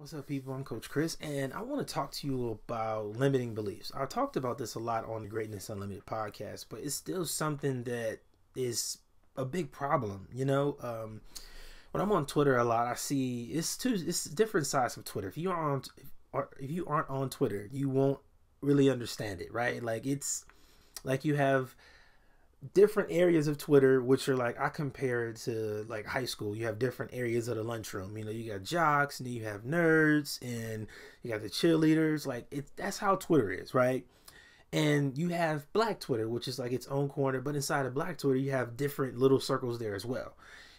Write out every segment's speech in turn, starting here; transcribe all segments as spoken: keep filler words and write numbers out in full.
What's up, people? I'm Coach Chris, and I want to talk to you about limiting beliefs. I talked about this a lot on the Greatness Unlimited podcast, but it's still something that is a big problem. You know, um, when I'm on Twitter a lot, I see it's two, it's different sides of Twitter. If you aren't, or if you aren't on Twitter, you won't really understand it, right? Like it's like you have different areas of Twitter, which are like, I compare it to like high school. You have different areas of the lunchroom. You know, you got jocks, and then you have nerds, and you got the cheerleaders. Like it, that's how Twitter is, right? And you have Black Twitter, which is like its own corner, but inside of Black Twitter, you have different little circles there as well.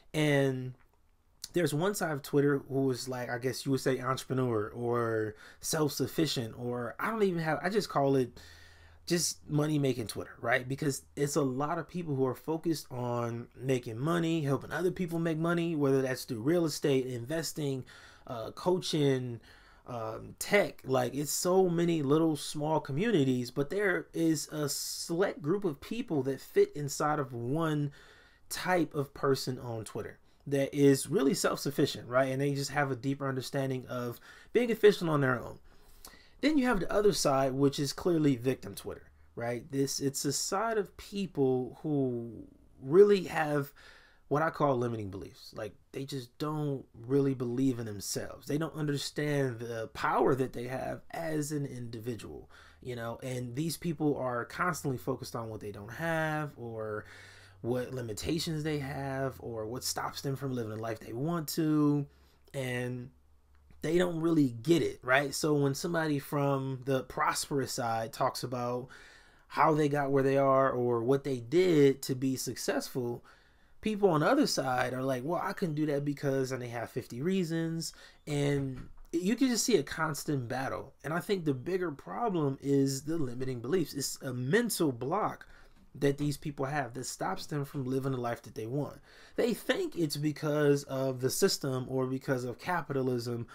And there's one side of Twitter who is like, I guess you would say entrepreneur or self-sufficient, or I don't even have, I just call it just money making Twitter, right? Because it's a lot of people who are focused on making money, helping other people make money, whether that's through real estate, investing, uh, coaching, um, tech. Like it's so many little small communities, but there is a select group of people that fit inside of one type of person on Twitter that is really self-sufficient, right? And they just have a deeper understanding of being efficient on their own. Then you have the other side, which is clearly victim Twitter, right? This it's a side of people who really have what I call limiting beliefs. Like they just don't really believe in themselves. They don't understand the power that they have as an individual, you know, and these people are constantly focused on what they don't have, or what limitations they have, or what stops them from living the life they want to. And they don't really get it, right? So when somebody from the prosperous side talks about how they got where they are or what they did to be successful, people on the other side are like, well, I couldn't do that because, and they have fifty reasons. And you can just see a constant battle. And I think the bigger problem is the limiting beliefs. It's a mental block that these people have that stops them from living the life that they want. They think it's because of the system, or because of capitalism,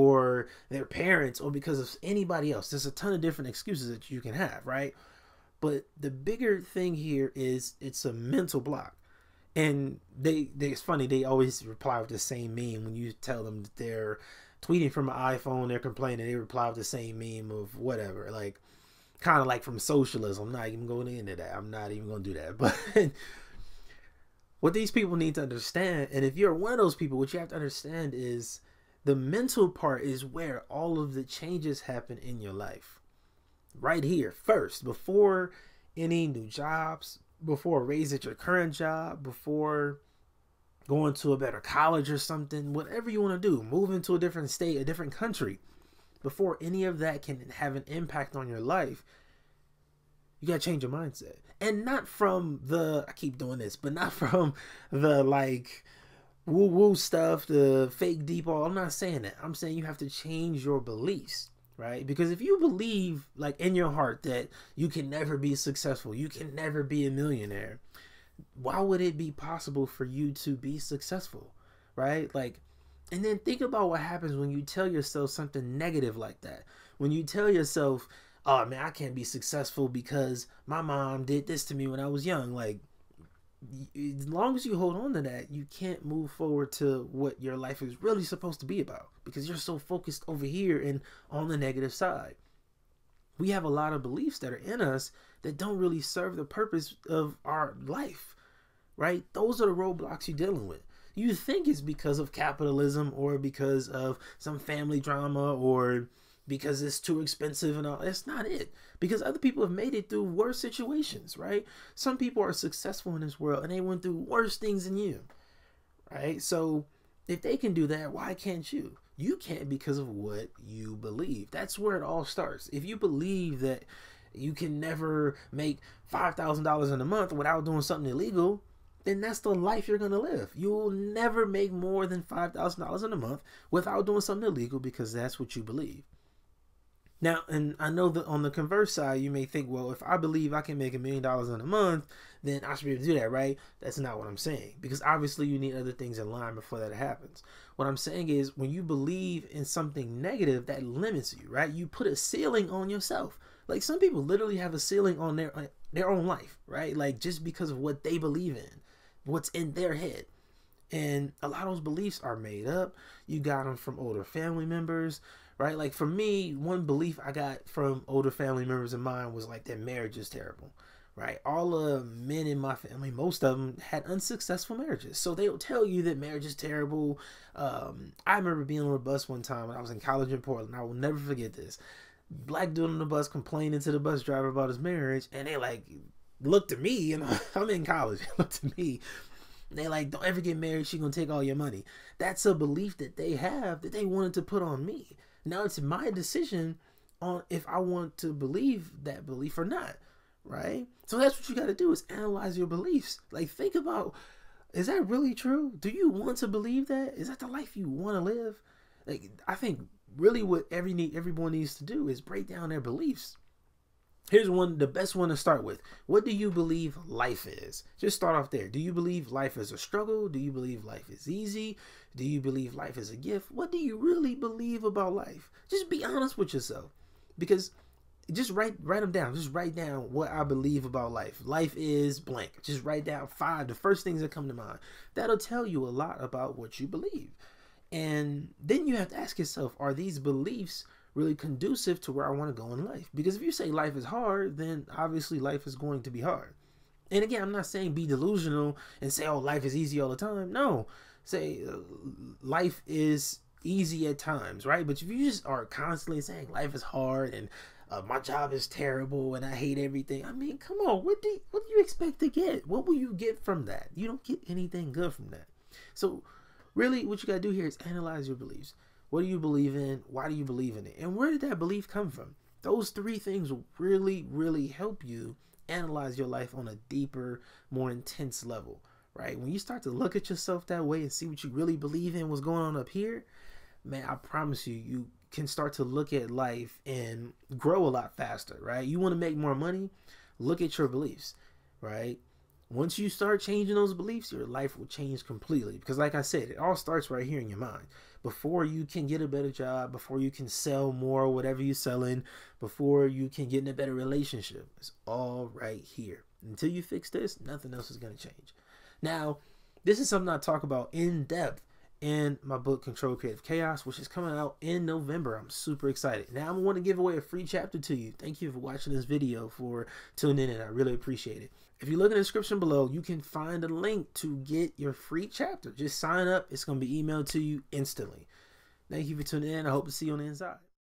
or their parents, or because of anybody else. There's a ton of different excuses that you can have, right? But the bigger thing here is it's a mental block. And they, they it's funny, they always reply with the same meme. When you tell them that they're tweeting from an iPhone, they're complaining, they reply with the same meme of whatever, like kind of like from socialism. I'm not even going into that. I'm not even going to do that. But what these people need to understand, and if you're one of those people, what you have to understand is the mental part is where all of the changes happen in your life. Right here, first, before any new jobs, before a raise at your current job, before going to a better college or something, whatever you want to do, move into a different state, a different country, before any of that can have an impact on your life, you got to change your mindset. And not from the, I keep doing this, but not from the like woo woo stuff, the fake deep all. I'm not saying that. I'm saying you have to change your beliefs, right? Because if you believe like in your heart that you can never be successful, you can never be a millionaire, why would it be possible for you to be successful, right? Like, and then think about what happens when you tell yourself something negative like that. When you tell yourself, oh man, I can't be successful because my mom did this to me when I was young. Like, as long as you hold on to that, you can't move forward to what your life is really supposed to be about, because you're so focused over here and on the negative side. We have a lot of beliefs that are in us that don't really serve the purpose of our life, right? Those are the roadblocks you're dealing with. You think it's because of capitalism, or because of some family drama, or because it's too expensive and all. That's not it. Because other people have made it through worse situations, right? Some people are successful in this world and they went through worse things than you, right? So if they can do that, why can't you? You can't, because of what you believe. That's where it all starts. If you believe that you can never make five thousand dollars in a month without doing something illegal, then that's the life you're going to live. You'll never make more than five thousand dollars in a month without doing something illegal, because that's what you believe. Now, and I know that on the converse side, you may think, well, if I believe I can make a million dollars in a month, then I should be able to do that, right? That's not what I'm saying, because obviously you need other things in line before that happens. What I'm saying is, when you believe in something negative, that limits you, right? You put a ceiling on yourself. Like some people literally have a ceiling on their, their own life, right? Like just because of what they believe in, what's in their head. And a lot of those beliefs are made up. You got them from older family members, right? Like for me, one belief I got from older family members of mine was like that marriage is terrible, right? All the men in my family, most of them had unsuccessful marriages. So they'll tell you that marriage is terrible. Um, I remember being on a bus one time when I was in college in Portland. I will never forget this. Black dude on the bus complaining to the bus driver about his marriage. And they like looked at me, and I'm in college. Looked at me. They like, don't ever get married. She's going to take all your money. That's a belief that they have that they wanted to put on me. Now it's my decision on if I want to believe that belief or not, right? So that's what you got to do is analyze your beliefs. Like think about, is that really true? Do you want to believe that? Is that the life you want to live? Like I think really what every need, everyone needs to do is break down their beliefs. Here's one, the best one to start with. What do you believe life is? Just start off there. Do you believe life is a struggle? Do you believe life is easy? Do you believe life is a gift? What do you really believe about life? Just be honest with yourself. Because just write write them down. Just write down what I believe about life. Life is blank. Just write down five, the first things that come to mind. That'll tell you a lot about what you believe. And then you have to ask yourself, are these beliefs really conducive to where I want to go in life? Because if you say life is hard, then obviously life is going to be hard. And again, I'm not saying be delusional and say, oh, life is easy all the time. No, say uh, life is easy at times, right? But if you just are constantly saying life is hard and uh, my job is terrible and I hate everything, I mean, come on, what do, what do you expect to get? What will you get from that? You don't get anything good from that. So really what you got to do here is analyze your beliefs. What do you believe in? Why do you believe in it? And where did that belief come from? Those three things will really, really help you analyze your life on a deeper, more intense level, right? When you start to look at yourself that way and see what you really believe in, what's going on up here, man, I promise you, you can start to look at life and grow a lot faster, right? You want to make more money? Look at your beliefs, right? Once you start changing those beliefs, your life will change completely. Because like I said, it all starts right here in your mind. Before you can get a better job, before you can sell more, whatever you're selling, before you can get in a better relationship, it's all right here. Until you fix this, nothing else is going to change. Now, this is something I talk about in depth in my book, Control Creative Chaos, which is coming out in November. I'm super excited. Now, I want to give away a free chapter to you. Thank you for watching this video, for tuning in. I really appreciate it. If you look in the description below, you can find a link to get your free chapter. Just sign up. It's going to be emailed to you instantly. Thank you for tuning in. I hope to see you on the inside.